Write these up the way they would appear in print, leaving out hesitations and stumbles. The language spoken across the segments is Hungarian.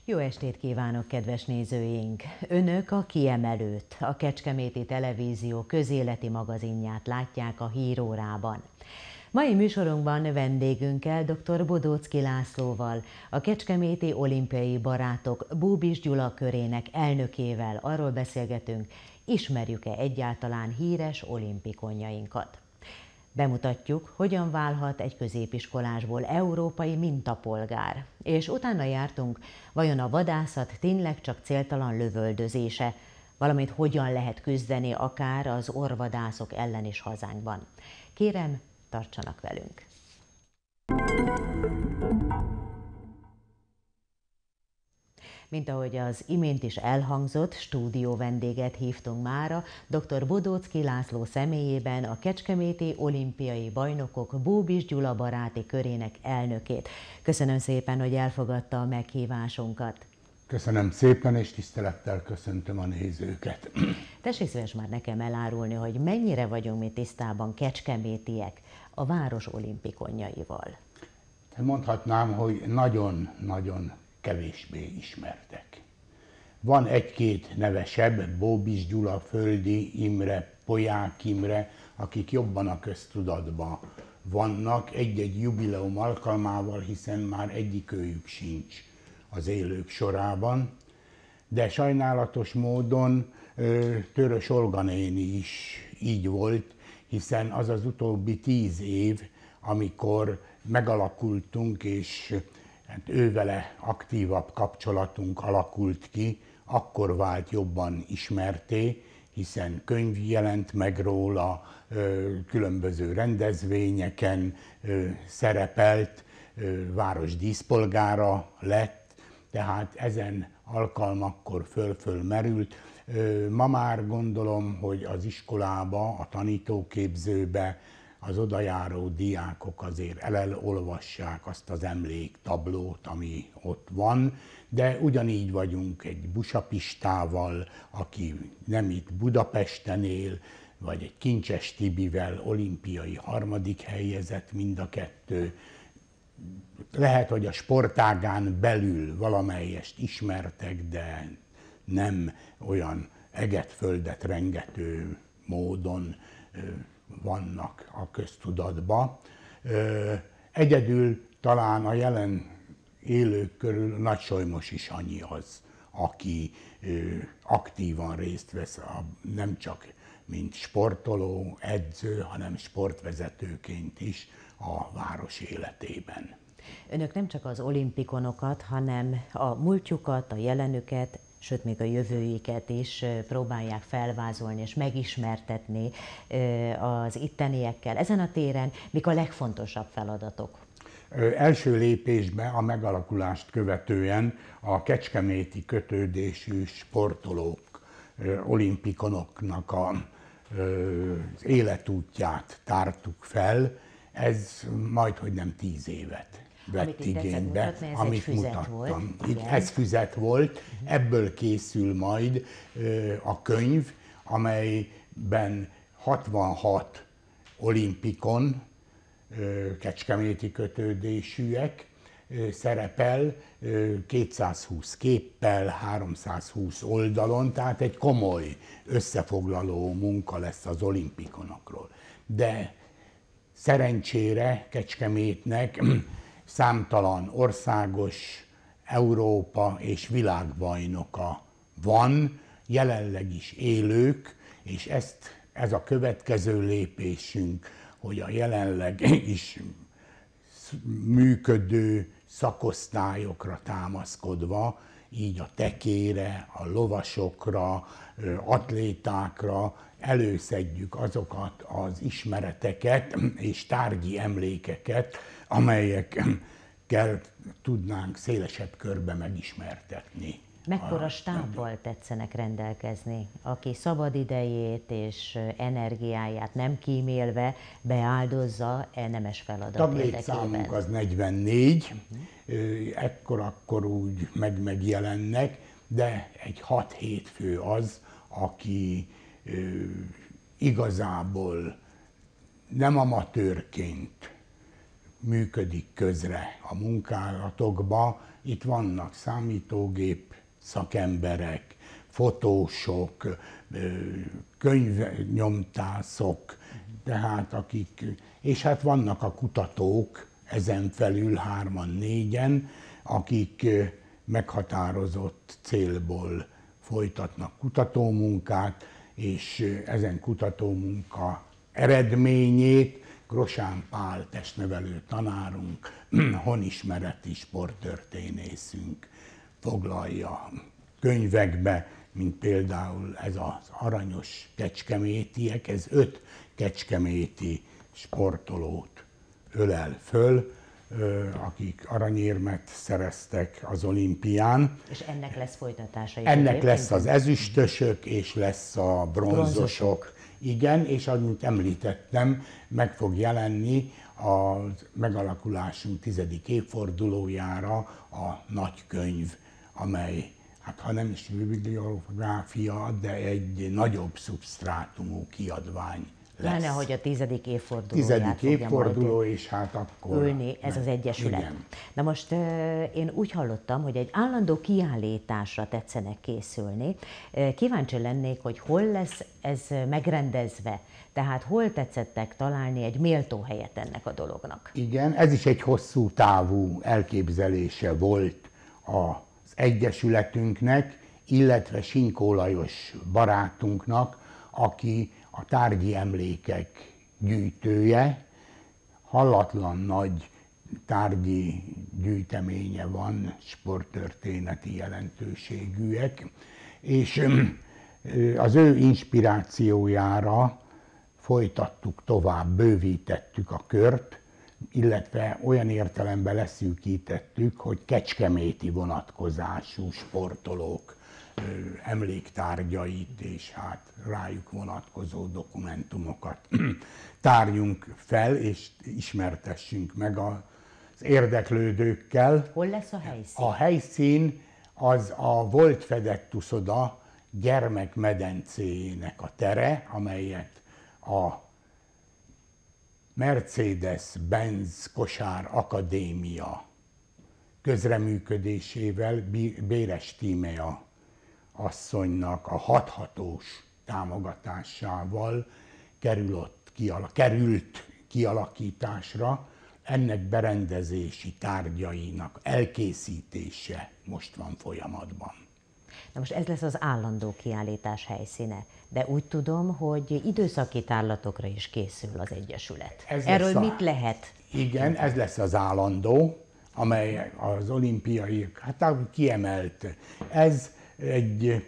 Jó estét kívánok, kedves nézőink! Önök a Kiemelőt, a Kecskeméti Televízió közéleti magazinját látják a hírórában. Mai műsorunkban vendégünkkel, dr. Bodóczky Lászlóval, a Kecskeméti Olimpiai Barátok Bóbis Gyula körének elnökével arról beszélgetünk, ismerjük-e egyáltalán híres olimpikonjainkat. Bemutatjuk, hogyan válhat egy középiskolásból európai mintapolgár, és utána jártunk, vajon a vadászat tényleg csak céltalan lövöldözése, valamint hogyan lehet küzdeni akár az orrvadászok ellen is hazánkban. Kérem, tartsanak velünk! Mint ahogy az imént is elhangzott, stúdió vendéget hívtunk mára, dr. Bodóczky László személyében a Kecskeméti Olimpiai Bajnokok Bóbis Gyula baráti körének elnökét. Köszönöm szépen, hogy elfogadta a meghívásunkat. Köszönöm szépen, és tisztelettel köszöntöm a nézőket. Tessék szíves már nekem elárulni, hogy mennyire vagyunk mi tisztában kecskemétiek a város olimpikonjaival. Mondhatnám, hogy nagyon-nagyon kevésbé ismertek. Van egy-két nevesebb, Bóbis Gyula, Földi Imre, Poják Imre, akik jobban a köztudatban vannak egy-egy jubileum alkalmával, hiszen már egyikőjük sincs az élők sorában. De sajnálatos módon Törös Olga néni is így volt, hiszen az az utóbbi 10 év, amikor megalakultunk, és ővele aktívabb kapcsolatunk alakult ki, akkor vált jobban ismerté, hiszen könyv jelent meg róla, különböző rendezvényeken szerepelt, város díszpolgára lett, tehát ezen alkalmakkor föl merült. Ma már gondolom, hogy az iskolába, a tanítóképzőbe az odajáró diákok azért elolvassák azt az emléktablót, ami ott van, de ugyanígy vagyunk egy Busapistával, aki nem itt Budapesten él, vagy egy Kincses Tibivel, olimpiai 3. helyezett mind a kettő. Lehet, hogy a sportágán belül valamelyest ismertek, de nem olyan eget-földet rengető módon vannak a köztudatban. Egyedül talán a jelen élők körül Nagy Solymosi Sanyi az, aki aktívan részt vesz, nem csak mint sportoló, edző, hanem sportvezetőként is a város életében. Önök nem csak az olimpikonokat, hanem a múltjukat, a jelenüket, sőt még a jövőjüket is próbálják felvázolni és megismertetni az itteniekkel. Ezen a téren mik a legfontosabb feladatok? Első lépésben a megalakulást követően a kecskeméti kötődésű sportolók, olimpikonoknak az életútját tártuk fel. Ez majdhogy nem 10 évet vett igénybe, amit mutattam. Ez füzet volt, ebből készül majd a könyv, amelyben 66 olimpikon, kecskeméti kötődésűek szerepel 220 képpel, 320 oldalon, tehát egy komoly összefoglaló munka lesz az olimpikonokról. De szerencsére Kecskemétnek számtalan országos, Európa és világbajnoka van, jelenleg is élők, és ez a következő lépésünk, hogy a jelenleg is működő szakosztályokra támaszkodva, így a tekére, a lovasokra, atlétákra előszedjük azokat az ismereteket és tárgyi emlékeket, amelyekkel tudnánk szélesebb körbe megismertetni. Mekkora stábbal tetszenek rendelkezni, aki szabadidejét és energiáját nem kímélve beáldozza nemes feladat érdekében? Taglétszámunk az 44, ekkor úgy megjelennek, de egy 6-7 fő az, aki igazából nem amatőrként működik közre a munkálatokba. Itt vannak számítógép szakemberek, fotósok, könyvnyomtászok, tehát és hát vannak a kutatók, ezen felül 3-4-en, akik meghatározott célból folytatnak kutatómunkát, és ezen kutatómunka eredményét Grosán Pál testnevelő tanárunk, honismereti sporttörténészünk foglalja könyvekbe, mint például ez az aranyos kecskemétiek, ez 5 kecskeméti sportolót ölel föl, akik aranyérmet szereztek az olimpián. És ennek lesz folytatása is. Ennek lesz az ezüstösök, és lesz a bronzosok. Igen, és amit említettem, meg fog jelenni a megalakulásunk 10. évfordulójára a nagykönyv, amely, hát ha nem is bibliográfia, de egy nagyobb szubsztrátumú kiadvány lesz. Pláne, hogy a 10. évfordulóját 10. évforduló, és hát akkor ülni ez az egyesület. Igen. Na most én úgy hallottam, hogy egy állandó kiállításra tetszenek készülni. Kíváncsi lennék, hogy hol lesz ez megrendezve, tehát hol tetszettek találni egy méltó helyet ennek a dolognak. Igen, ez is egy hosszú távú elképzelése volt az egyesületünknek, illetve Sinkó Lajos barátunknak, aki a tárgyi emlékek gyűjtője, hallatlan nagy tárgyi gyűjteménye van, sporttörténeti jelentőségűek, és az ő inspirációjára folytattuk tovább, bővítettük a kört, illetve olyan értelemben leszűkítettük, hogy kecskeméti vonatkozású sportolók emléktárgyait és hát rájuk vonatkozó dokumentumokat tárjunk fel és ismertessünk meg az érdeklődőkkel. Hol lesz a helyszín? A helyszín az a volt fedett uszoda gyermekmedencéjének a tere, amelyet a Mercedes-Benz Kosár Akadémia közreműködésével Béres Tímea asszonynak a hathatós támogatásával került kialakításra. Ennek berendezési tárgyainak elkészítése most van folyamatban. Na most ez lesz az állandó kiállítás helyszíne, de úgy tudom, hogy időszaki tárlatokra is készül az Egyesület. Erről mit lehet? Igen, ez lesz az állandó, amely az olimpiai, hát kiemelt. Ez egy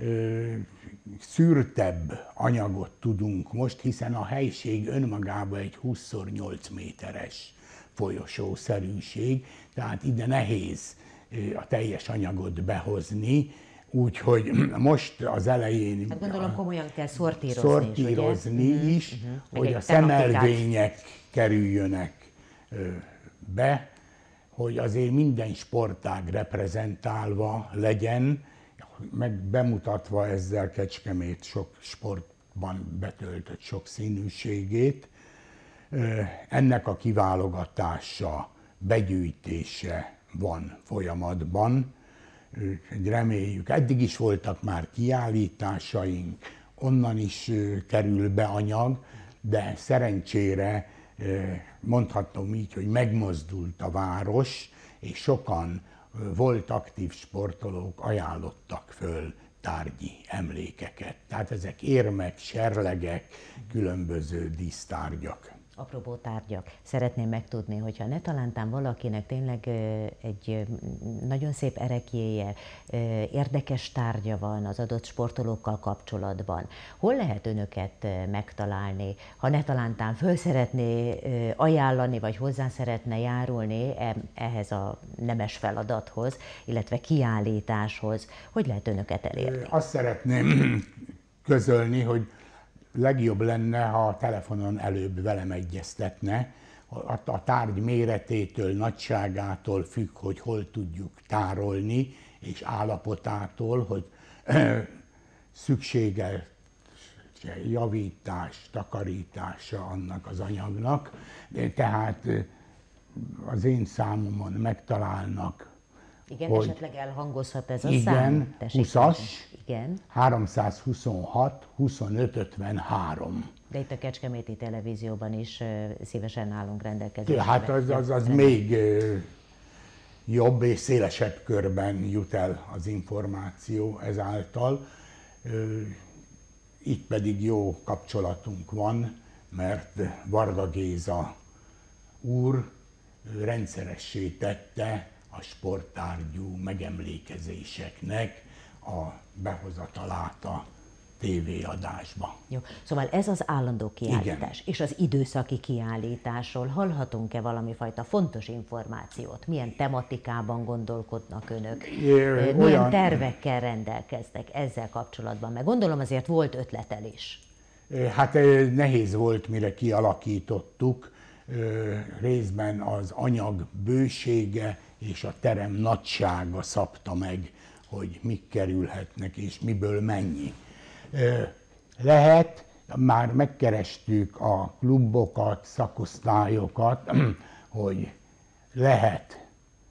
szűrtebb anyagot tudunk most, hiszen a helység önmagában egy 20x8 méteres folyosószerűség, tehát ide nehéz a teljes anyagot behozni, úgyhogy most az elején... Hát gondolom komolyan kell szortírozni is, hogy a szemelvények kerüljönek be, hogy azért minden sportág reprezentálva legyen, meg bemutatva ezzel Kecskemét sok sportban betöltött sokszínűségét. Ennek a kiválogatása, begyűjtése van folyamatban. Reméljük, eddig is voltak már kiállításaink, onnan is kerül be anyag, de szerencsére mondhatom így, hogy megmozdult a város, és sokan volt aktív sportolók ajánlottak föl tárgyi emlékeket. Tehát ezek érmek, serlegek, különböző dísztárgyak. Apropó tárgyak, szeretném megtudni, hogyha ne talántán valakinek tényleg egy nagyon szép ereklyéje, érdekes tárgya van az adott sportolókkal kapcsolatban, hol lehet önöket megtalálni? Ha ne talántán föl szeretné ajánlani, vagy hozzá szeretne járulni ehhez a nemes feladathoz, illetve kiállításhoz, hogy lehet önöket elérni? Azt szeretném közölni, hogy legjobb lenne, ha a telefonon előbb velem egyeztetne. A tárgy méretétől, nagyságától függ, hogy hol tudjuk tárolni, és állapotától, hogy szükséges javítás, takarítása annak az anyagnak. Tehát az én számomon megtalálnak. Igen, hogy esetleg elhangozhat ez a igen, szám? 20-as, igen. 326 25 53. De itt a Kecskeméti Televízióban is szívesen állunk rendelkezésre. Hát az még jobb és szélesebb körben jut el az információ ezáltal. Itt pedig jó kapcsolatunk van, mert Varga Géza úr rendszeressé tette a sporttárgyú megemlékezéseknek a behozatalát a tévéadásba. Jó, szóval ez az állandó kiállítás. Igen. És az időszaki kiállításról hallhatunk-e valami fajta fontos információt? Milyen tematikában gondolkodnak önök? Milyen tervekkel rendelkeznek ezzel kapcsolatban? Mert gondolom azért volt ötletelés. Hát nehéz volt, mire kialakítottuk. Részben az anyag bősége és a terem nagysága szabta meg, hogy mik kerülhetnek és miből mennyi. Lehet, már megkerestük a klubokat, szakosztályokat, hogy lehet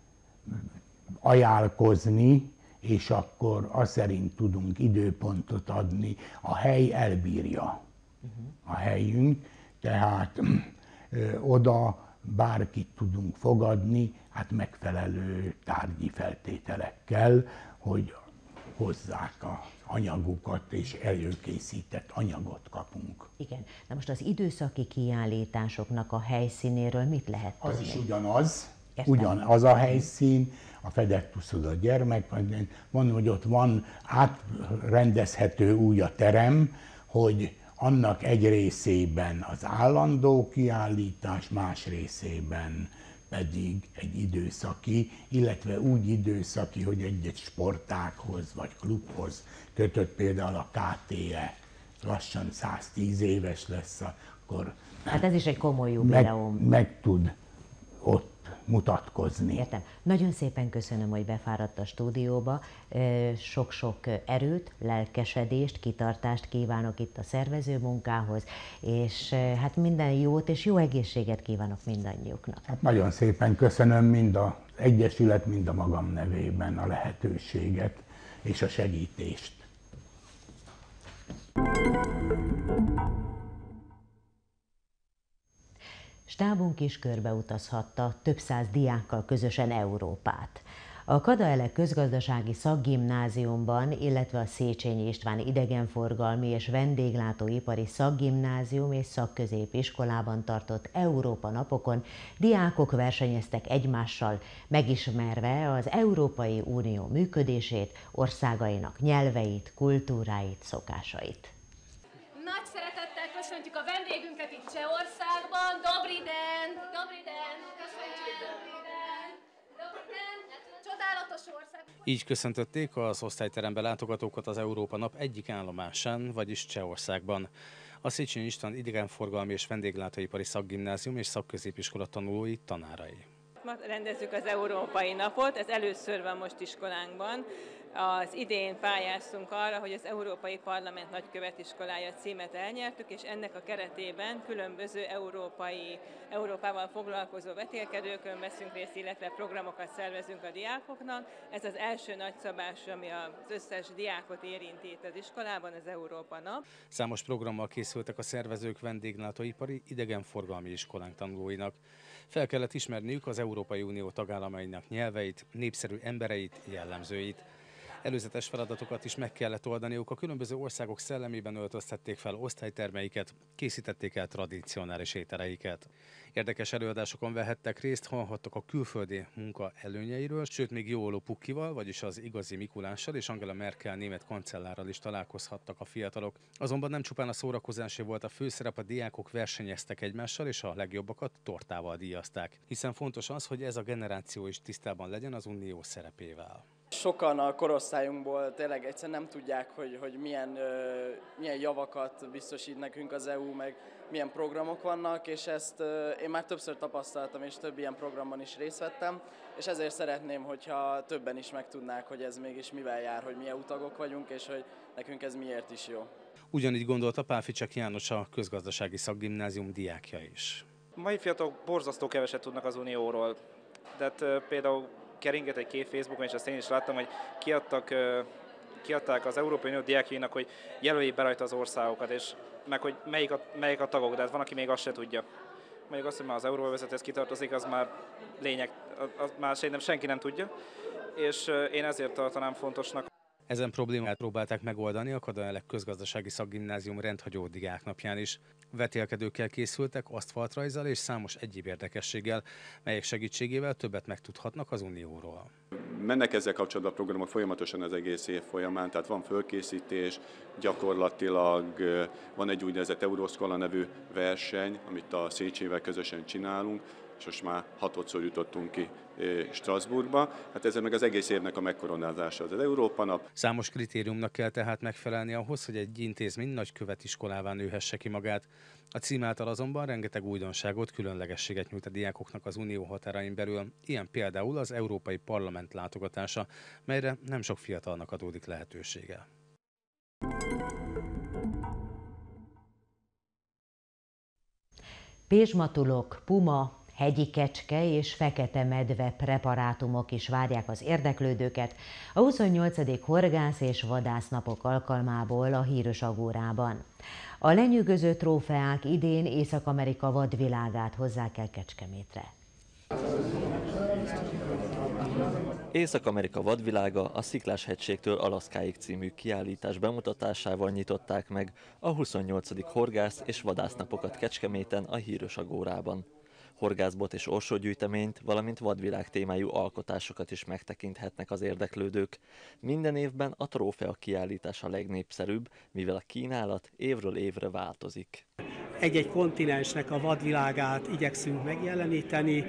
ajánlkozni, és akkor azt szerint tudunk időpontot adni. A hely elbírja a helyünk, tehát oda bárkit tudunk fogadni, hát megfelelő tárgyi feltételekkel, hogy hozzák az anyagukat, és előkészített anyagot kapunk. Igen. Na most az időszaki kiállításoknak a helyszínéről mit lehet tudni? Az is ugyanaz, Értem. ugyanaz a helyszín, a fedett úszodó gyermek, mondom, hogy ott van átrendezhető úgy a terem, hogy annak egy részében az állandó kiállítás, más részében pedig egy időszaki, illetve úgy időszaki, hogy egy-egy sportághoz vagy klubhoz kötött, például a KTE lassan 110 éves lesz, akkor Hát ez is egy komoly jubileum. meg tud ott mutatkozni. Értem. Nagyon szépen köszönöm, hogy befáradt a stúdióba. Sok-sok erőt, lelkesedést, kitartást kívánok itt a szervező munkához, és hát minden jót és jó egészséget kívánok mindannyiuknak. Hát nagyon szépen köszönöm mind az Egyesület, mind a magam nevében a lehetőséget és a segítést. Stábunk is körbeutazhatta több száz diákkal közösen Európát. A Kadaelek Közgazdasági Szakgimnáziumban, illetve a Széchenyi István Idegenforgalmi és Vendéglátóipari Szakgimnázium és Szakközépiskolában tartott Európa napokon diákok versenyeztek egymással, megismerve az Európai Unió működését, országainak nyelveit, kultúráit, szokásait. Nagy szeretettel köszöntjük a vendégünket itt Csehországban. Dobri den! Dobri den! Köszönjük! Dobri den! Dobri den! Csodálatos ország! Így köszöntötték az osztályterembe látogatókat az Európa Nap egyik állomásán, vagyis Csehországban. A Széchenyi István Idegenforgalmi és Vendéglátóipari Szakgimnázium és Szakközépiskola tanulói, tanárai. Ma rendezzük az Európai Napot, ez először van most iskolánkban. Az idén pályáztunk arra, hogy az Európai Parlament Nagykövetiskolája címet elnyertük, és ennek a keretében különböző Európával foglalkozó vetélkedőkön veszünk részt, illetve programokat szervezünk a diákoknak. Ez az első nagyszabás, ami az összes diákot érinti itt az iskolában, az Európa Nap. Számos programmal készültek a szervezők vendéglátóipari idegenforgalmi iskolánk tanulóinak. Fel kellett ismerniük az Európai Unió tagállamainak nyelveit, népszerű embereit, jellemzőit. Előzetes feladatokat is meg kellett oldaniuk, a különböző országok szellemében öltöztették fel osztálytermeiket, készítették el tradicionális ételeiket. Érdekes előadásokon vehettek részt, hallhattak a külföldi munka előnyeiről, sőt még Jóoló Pukkival, vagyis az igazi Mikulással és Angela Merkel német kancellárral is találkozhattak a fiatalok. Azonban nem csupán a szórakozásé volt a főszerep, a diákok versenyeztek egymással, és a legjobbakat tortával díjazták. Hiszen fontos az, hogy ez a generáció is tisztában legyen az unió szerepével. Sokan a korosztályunkból tényleg egyszerűen nem tudják, hogy milyen javakat biztosít nekünk az EU, meg milyen programok vannak, és ezt én már többször tapasztaltam, és több ilyen programban is részt vettem, és ezért szeretném, hogyha többen is megtudnák, hogy ez mégis mivel jár, hogy milyen utagok vagyunk, és hogy nekünk ez miért is jó. Ugyanígy gondolta Pálficsek János, a Közgazdasági Szakgimnázium diákja is. mai fiatalok borzasztó keveset tudnak az Unióról. Tehát például keringet egy kép Facebookon, és azt én is láttam, hogy kiadták az Európai Unió diákjainak, hogy jelöljék be rajta az országokat, és meg hogy melyik a tagok, de hát van, aki még azt se tudja. Mondjuk azt, hogy már az euróvezethez kitartozik, az már lényeg, az már szerintem senki nem tudja, és én ezért tartanám fontosnak. Ezen problémát próbálták megoldani a Kadaelek közgazdasági szakgimnázium rendhagyó diáknapján is. Vetélkedőkkel készültek, aszfaltrajzzal és számos egyéb érdekességgel, melyek segítségével többet megtudhatnak az Unióról. Mennek ezzel kapcsolatban a programok folyamatosan az egész év folyamán, tehát van fölkészítés, gyakorlatilag van egy úgynevezett Euroszkola nevű verseny, amit a Széchenyivel közösen csinálunk, és most már 6-szor jutottunk ki Strasbourgba. Hát ez meg az egész évnek a megkoronázása az Európa nap. Számos kritériumnak kell tehát megfelelni ahhoz, hogy egy intézmény nagykövetiskolává nőhesse ki magát. A cím által azonban rengeteg újdonságot, különlegességet nyújt a diákoknak az unió határain belül, ilyen például az Európai Parlament látogatása, melyre nem sok fiatalnak adódik lehetősége. Pézsmatulok, puma, hegyi kecske és fekete medve preparátumok is várják az érdeklődőket a 28. horgász- és vadásznapok alkalmából a híres Agórában. A lenyűgöző trófeák idén Észak-Amerika vadvilágát hozzák el Kecskemétre. Észak-Amerika vadvilága a Sziklás-hegységtől Alaszkáig című kiállítás bemutatásával nyitották meg a 28. horgász- és vadásznapokat Kecskeméten a híres Agórában. Horgászbot és orsógyűjteményt, valamint vadvilág témájú alkotásokat is megtekinthetnek az érdeklődők. Minden évben a trófea kiállítás a legnépszerűbb, mivel a kínálat évről évre változik. Egy-egy kontinensnek a vadvilágát igyekszünk megjeleníteni.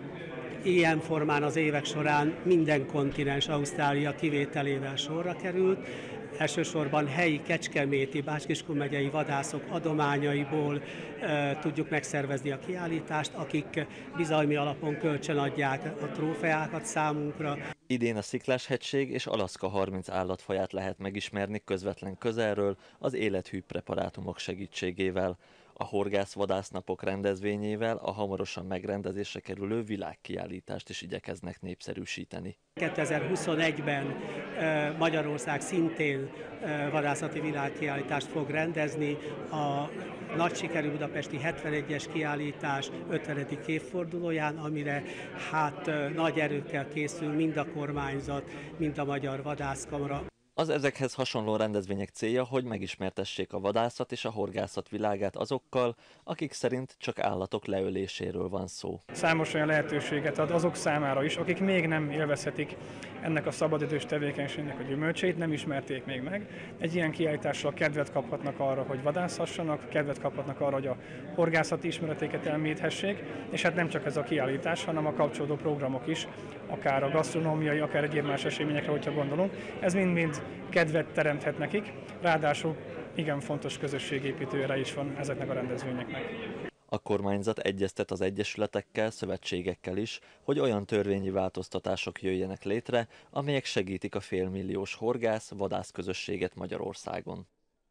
Ilyen formán az évek során minden kontinens Ausztrália kivételével sorra került. Elsősorban helyi kecskeméti, Bács-Kiskun megyei vadászok adományaiból tudjuk megszervezni a kiállítást, akik bizalmi alapon kölcsönadják a trófeákat számunkra. Idén a Sziklás-hegység és Alaszka 30 állatfaját lehet megismerni közvetlen közelről az élethű preparátumok segítségével. A horgász-vadásznapok rendezvényével a hamarosan megrendezésre kerülő világkiállítást is igyekeznek népszerűsíteni. 2021-ben Magyarország szintén vadászati világkiállítást fog rendezni. A nagy sikerű budapesti 71-es kiállítás 50. évfordulóján, amire nagy erőkkel készül mind a kormányzat, mind a Magyar Vadászkamara. Az ezekhez hasonló rendezvények célja, hogy megismertessék a vadászat és a horgászat világát azokkal, akik szerint csak állatok leöléséről van szó. Számos olyan lehetőséget ad azok számára is, akik még nem élvezhetik ennek a szabadidős tevékenységnek a gyümölcsét, nem ismerték még meg. Egy ilyen kiállítással kedvet kaphatnak arra, hogy vadászhassanak, kedvet kaphatnak arra, hogy a horgászati ismereteiket elmélyíthessék, és hát nem csak ez a kiállítás, hanem a kapcsolódó programok is, akár a gasztronómiai, akár egyéb más eseményekre, hogyha gondolunk. Ez mind-mind kedvet teremthet nekik, ráadásul igen fontos közösségépítőre is van ezeknek a rendezvényeknek. A kormányzat egyeztet az egyesületekkel, szövetségekkel is, hogy olyan törvényi változtatások jöjjenek létre, amelyek segítik a félmilliós horgász-vadász közösséget Magyarországon.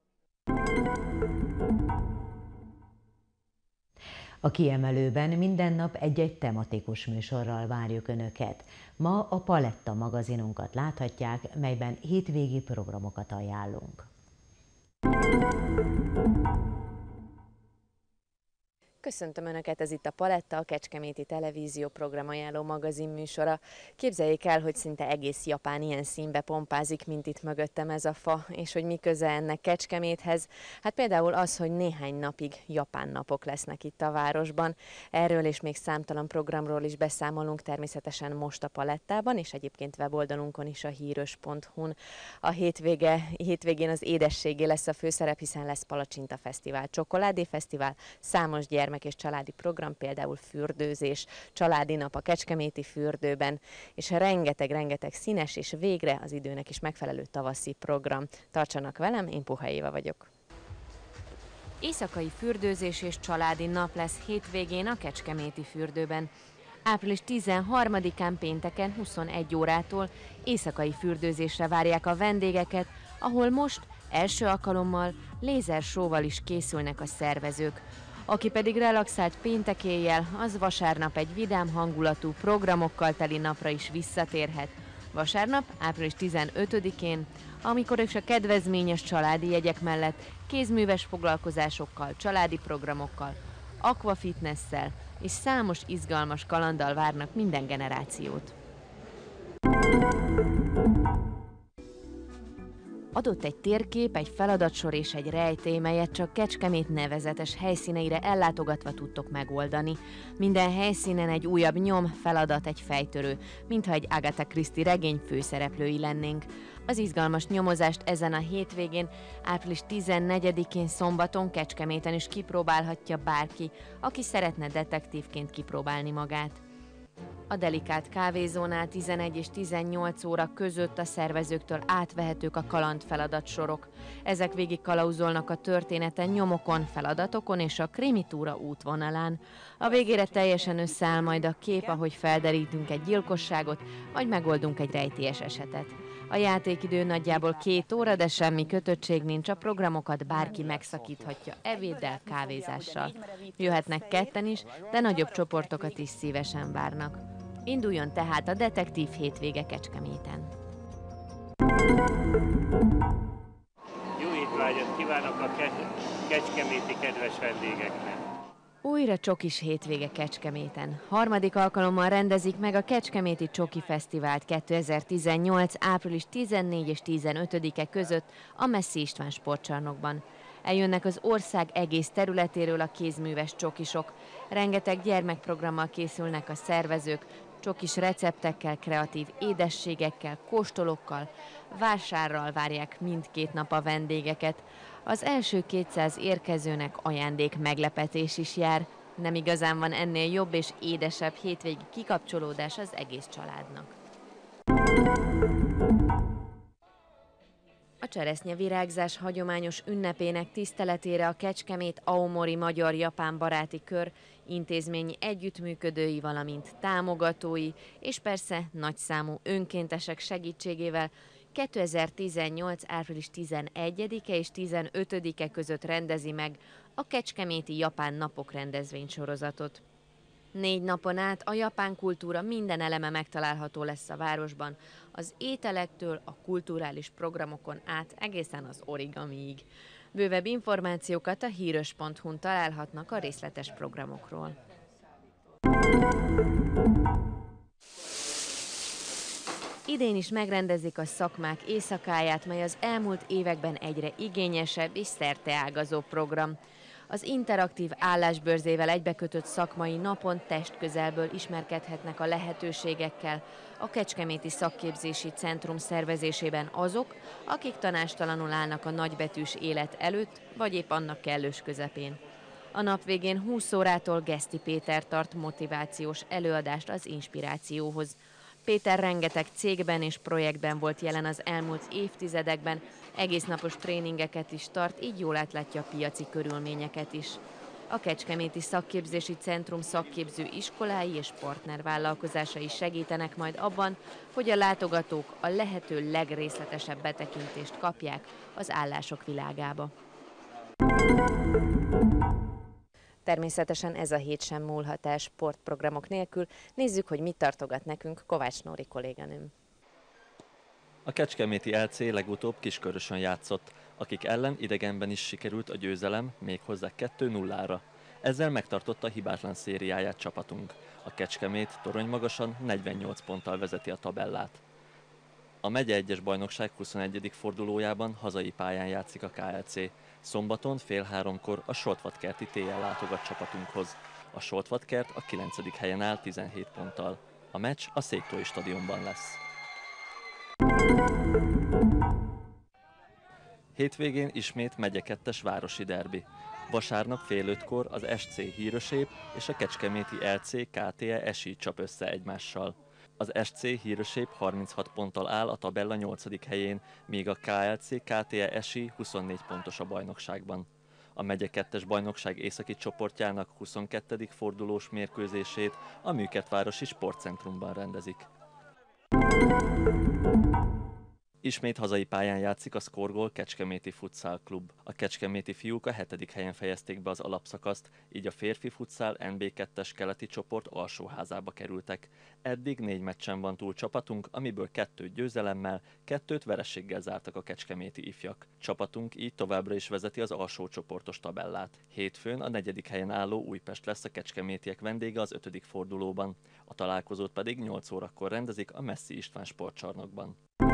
A Kiemelőben minden nap egy-egy tematikus műsorral várjuk Önöket. Ma a Paletta magazinunkat láthatják, melyben hétvégi programokat ajánlunk. Köszöntöm Önöket, ez itt a Paletta, a Kecskeméti Televízió programajánló magazinműsora. Képzeljék el, hogy szinte egész Japán ilyen színbe pompázik, mint itt mögöttem ez a fa, és hogy mi köze ennek Kecskeméthez. Hát például az, hogy néhány napig japán napok lesznek itt a városban. Erről és még számtalan programról is beszámolunk természetesen most a Palettában, és egyébként weboldalunkon is, a híros.hu-n. A hétvégén az édességé lesz a főszerep, hiszen lesz Palacsinta Fesztivál, Csokoládé Fesztivál, számos gyermek és családi program, például fürdőzés, családi nap a Kecskeméti fürdőben, és rengeteg színes és végre az időnek is megfelelő tavaszi program. Tartsanak velem, én Puha Éva vagyok. Éjszakai fürdőzés és családi nap lesz hétvégén a Kecskeméti fürdőben. Április 13-án pénteken 21 órától éjszakai fürdőzésre várják a vendégeket, ahol most első alkalommal lézersóval is készülnek a szervezők. Aki pedig relaxált péntek éjjel, az vasárnap egy vidám hangulatú programokkal teli napra is visszatérhet. Vasárnap, április 15-én, amikor is a kedvezményes családi jegyek mellett kézműves foglalkozásokkal, családi programokkal, aquafitnesszel és számos izgalmas kalanddal várnak minden generációt. Adott egy térkép, egy feladatsor és egy rejtély, melyet csak Kecskemét nevezetes helyszíneire ellátogatva tudtok megoldani. Minden helyszínen egy újabb nyom, feladat, egy fejtörő, mintha egy Agatha Christie regény főszereplői lennénk. Az izgalmas nyomozást ezen a hétvégén, április 14-én szombaton Kecskeméten is kipróbálhatja bárki, aki szeretne detektívként kipróbálni magát. A Delikát kávézónál 11 és 18 óra között a szervezőktől átvehetők a kalandfeladatsorok. Ezek végig kalauzolnak a történeten, nyomokon, feladatokon és a krimitúra útvonalán. A végére teljesen összeáll majd a kép, ahogy felderítünk egy gyilkosságot, vagy megoldunk egy rejtélyes esetet. A játékidő nagyjából 2 óra, de semmi kötöttség nincs, a programokat bárki megszakíthatja ebéddel, kávézással. Jöhetnek ketten is, de nagyobb csoportokat is szívesen várnak. Induljon tehát a detektív hétvége Kecskeméten. Jó étvágyat kívánok a kecskeméti kedves vendégeknek! Újra csokis hétvége Kecskeméten. Harmadik alkalommal rendezik meg a Kecskeméti Csoki Fesztivált 2018. április 14 és 15-e között a Messzi István sportcsarnokban. Eljönnek az ország egész területéről a kézműves csokisok. Rengeteg gyermekprogrammal készülnek a szervezők, csokis receptekkel, kreatív édességekkel, kóstolókkal, vásárral várják mindkét nap a vendégeket. Az első 200 érkezőnek ajándék meglepetés is jár. Nem igazán van ennél jobb és édesebb hétvégi kikapcsolódás az egész családnak. A cseresznyevirágzás hagyományos ünnepének tiszteletére a Kecskemét Aomori magyar-japán baráti kör intézményi együttműködői, valamint támogatói és persze nagyszámú önkéntesek segítségével 2018. április 11-e és 15-e között rendezi meg a Kecskeméti Japán Napok rendezvénysorozatot. 4 napon át a japán kultúra minden eleme megtalálható lesz a városban, az ételektől a kulturális programokon át egészen az origamiig. Bővebb információkat a híros.hu-n találhatnak a részletes programokról. Idén is megrendezik a szakmák éjszakáját, mely az elmúlt években egyre igényesebb és szerteágazó program. Az interaktív állásbörzével egybekötött szakmai napon testközelből ismerkedhetnek a lehetőségekkel a Kecskeméti Szakképzési Centrum szervezésében azok, akik tanástalanul állnak a nagybetűs élet előtt, vagy épp annak kellős közepén. A nap végén 20 órától Geszti Péter tart motivációs előadást az inspirációhoz. Péter rengeteg cégben és projektben volt jelen az elmúlt évtizedekben, egésznapos tréningeket is tart, így jól átlátja a piaci körülményeket is. A Kecskeméti Szakképzési Centrum szakképző iskolái és partnervállalkozásai segítenek majd abban, hogy a látogatók a lehető legrészletesebb betekintést kapják az állások világába. Természetesen ez a hét sem múlhat el sportprogramok nélkül. Nézzük, hogy mit tartogat nekünk Kovács Nóri kolléganőm. A kecskeméti LC legutóbb Kiskörösön játszott, akik ellen idegenben is sikerült a győzelem, méghozzá 2-0-ra. Ezzel megtartotta a hibátlan szériáját csapatunk. A Kecskemét toronymagasan 48 ponttal vezeti a tabellát. A megye 1-es bajnokság 21. fordulójában hazai pályán játszik a KLC. Szombaton fél 3-kor a Soltvatkerti TL látogat csapatunkhoz. A Soltvatkert a 9. helyen áll 17 ponttal. A meccs a Széktói stadionban lesz. Hétvégén ismét megye 2-es városi derbi. Vasárnap fél 5-kor az SC Hírösép és a Kecskeméti LC KTE Esi csap össze egymással. Az SC Hírösép 36 ponttal áll a tabella 8. helyén, míg a KLC KTE Esi 24 pontos a bajnokságban. A megye 2-es bajnokság északi csoportjának 22. fordulós mérkőzését a Műkertvárosi Sportcentrumban rendezik. Ismét hazai pályán játszik a Szkorgol Kecskeméti Futsal Klub. A kecskeméti fiúk a 7. helyen fejezték be az alapszakaszt, így a férfi futsal NB2-es keleti csoport alsóházába kerültek. Eddig 4 meccsen van túl csapatunk, amiből 2 győzelemmel, 2 vereséggel zártak a kecskeméti ifjak. Csapatunk így továbbra is vezeti az alsó csoportos tabellát. Hétfőn a 4. helyen álló Újpest lesz a kecskemétiek vendége az 5. fordulóban. A találkozót pedig 8 órakor rendezik a Messzi István sportcsarnokban.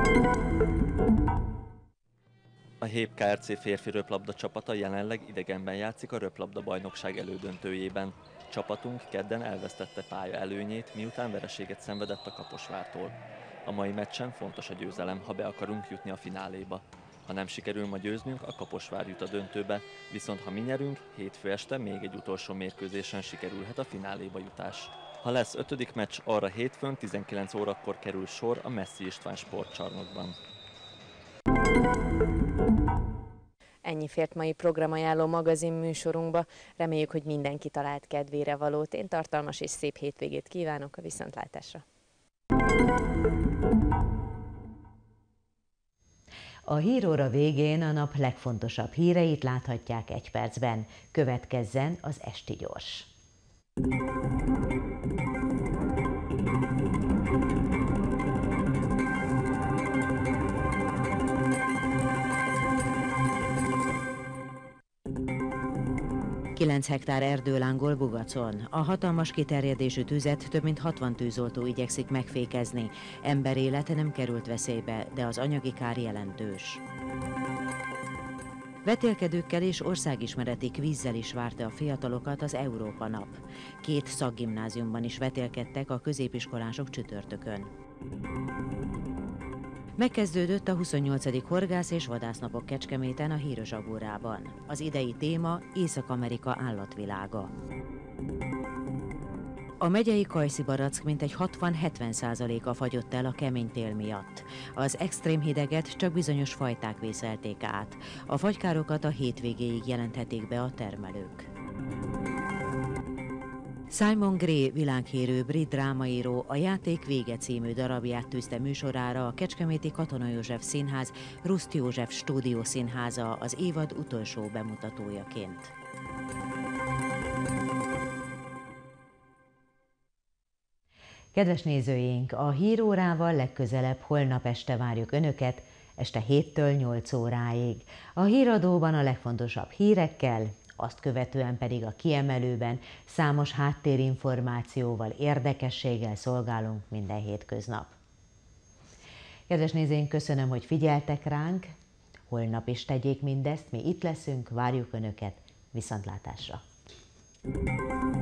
A Hép Kft. Férfi röplabda csapata jelenleg idegenben játszik a röplabda bajnokság elődöntőjében. Csapatunk kedden elvesztette pálya előnyét, miután vereséget szenvedett a Kaposvártól. A mai meccsen fontos a győzelem, ha be akarunk jutni a fináléba. Ha nem sikerül ma győznünk, a Kaposvár jut a döntőbe, viszont ha mi nyerünk, hétfő este még egy utolsó mérkőzésen sikerülhet a fináléba jutás. Ha lesz 5. meccs, arra hétfőn 19 órakor kerül sor a Messzi István sportcsarnokban. Ennyi fért mai programajánló magazin műsorunkba. Reméljük, hogy mindenki talált kedvére valót. Én tartalmas és szép hétvégét kívánok, a viszontlátásra. A híróra végén a nap legfontosabb híreit láthatják 1 percben. Következzen az Esti Gyors. Kilenc hektár erdő lángol Bugacon. A hatalmas kiterjedésű tüzet több mint 60 tűzoltó igyekszik megfékezni. Emberélete nem került veszélybe, de az anyagi kár jelentős. Vetélkedőkkel és országismereti kvízzel is várta a fiatalokat az Európa Nap. 2 szakgimnáziumban is vetélkedtek a középiskolások csütörtökön. Megkezdődött a 28. Horgász- és Vadásznapok Kecskeméten a Híros Agórában. Az idei téma Észak-Amerika állatvilága. A megyei kajszibarack mintegy 60-70%-a fagyott el a kemény tél miatt. Az extrém hideget csak bizonyos fajták vészelték át. A fagykárokat a hétvégéig jelenthetik be a termelők. Simon Gray világhírű brit drámaíró a Játék vége című darabját tűzte műsorára a Kecskeméti Katona József Színház Ruszt József Stúdiószínháza az évad utolsó bemutatójaként. Kedves nézőink, a hírórával legközelebb holnap este várjuk Önöket, este 7-től 8 óráig. A híradóban a legfontosabb hírekkel, azt követően pedig a kiemelőben számos háttérinformációval, érdekességgel szolgálunk minden hétköznap. Kedves nézőink, köszönöm, hogy figyeltek ránk, holnap is tegyék mindezt, mi itt leszünk, várjuk Önöket, viszontlátásra!